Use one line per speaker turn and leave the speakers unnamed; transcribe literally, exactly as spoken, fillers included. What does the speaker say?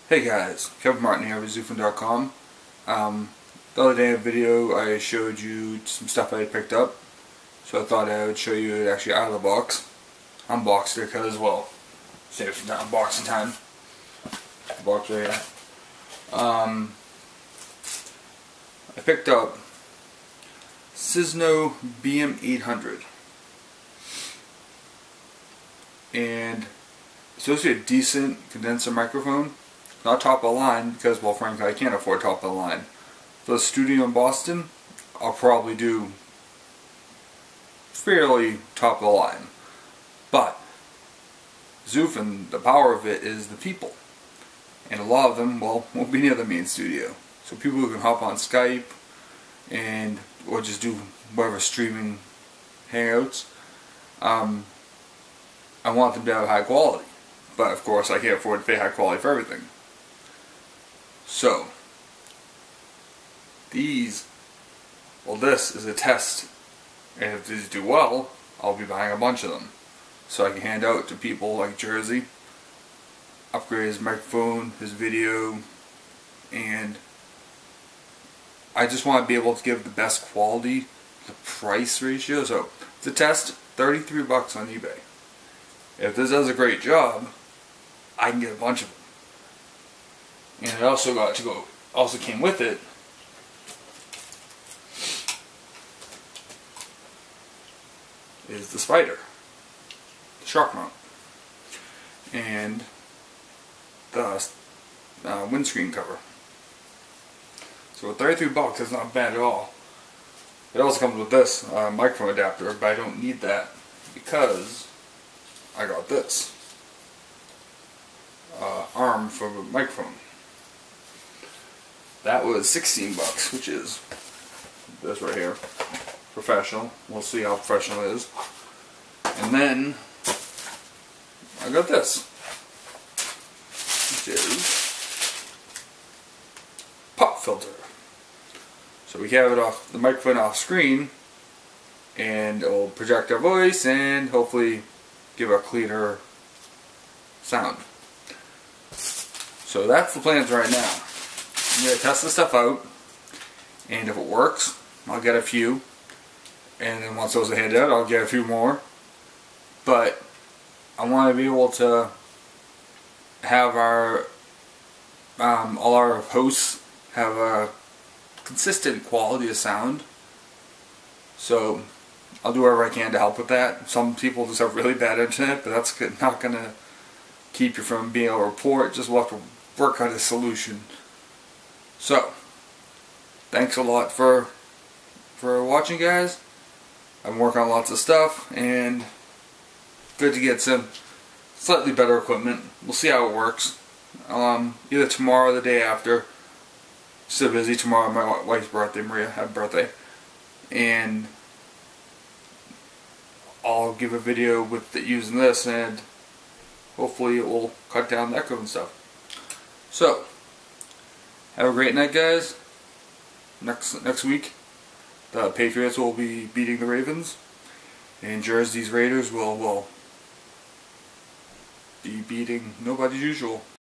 Hey guys, Kevin Martin here with X U F N dot com. Um, the other day in a video I showed you some stuff I had picked up, so I thought I would show you it actually out of the box. Unboxed it as well. Save some time, unboxing time. The box right here. Um, I picked up Cisno B M eight hundred. And it's supposed to be a decent condenser microphone. Not top of the line because, well, frankly, I can't afford top of the line. For the studio in Boston, I'll probably do fairly top of the line. But X U F N, the power of it is the people. And a lot of them, well, won't be near the main studio. So people who can hop on Skype and or just do whatever streaming hangouts, um, I want them to have high quality. But of course, I can't afford to pay high quality for everything. So, these, well, this is a test, and if these do well, I'll be buying a bunch of them, so I can hand out to people like Jersey, upgrade his microphone, his video, and I just want to be able to give the best quality, the price ratio. So, it's a test, thirty-three bucks on eBay. If this does a great job, I can get a bunch of them. And it also got to go, also came with it is the spider, the shark mount, and the uh, windscreen cover. So thirty-three bucks is not bad at all. It also comes with this uh, microphone adapter, but I don't need that because I got this uh, arm for the microphone. That was sixteen bucks, which is this right here. Professional. We'll see how professional it is. And then I got this, which is pop filter. So we have it off the microphone off screen, and it will project our voice and hopefully give a cleaner sound. So that's the plans right now. I'm going to test this stuff out, and if it works, I'll get a few, and then once those are handed out, I'll get a few more. But I want to be able to have our um, all our hosts have a consistent quality of sound. So I'll do whatever I can to help with that. Some people just have really bad internet, but that's not going to keep you from being able to report. Just we'll have to work on a solution. So, thanks a lot for for watching, guys. I'm working on lots of stuff, and good to get some slightly better equipment. We'll see how it works. Um, either tomorrow or the day after. So busy tomorrow, my wife's birthday, Maria, happy birthday. And I'll give a video with the, using this, and hopefully it will cut down the echo and stuff. So, have a great night, guys. Next next week, the Patriots will be beating the Ravens, and Jersey's Raiders will will be beating nobody's usual.